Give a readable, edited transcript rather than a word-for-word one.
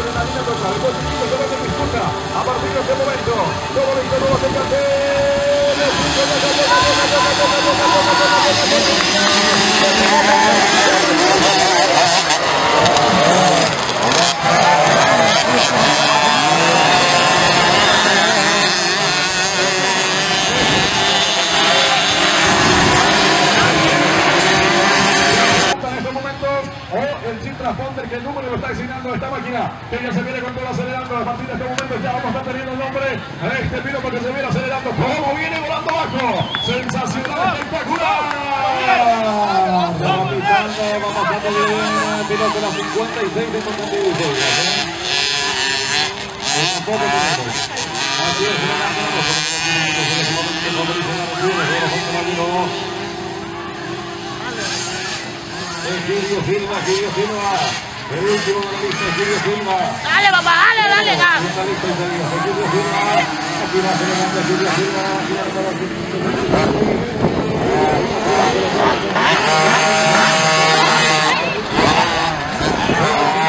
adrenalina total. El chiquito se va a disputa. A partir de este momento, todo listo, todo se transponder que el número lo está asignando a esta máquina que ya se viene con todo acelerando a partir de este momento. Ya vamos a estar teniendo el nombre a este piloto que se viene acelerando. Como viene volando abajo, sensacional, espectacular. Va bajando bien, piloto de la 56 de Montevideo. Así es, Egidio Silva, el último de la lista, Egidio Silva. Dale, papá, dale, Egidio Silva, aquí va acelerando Egidio Silva.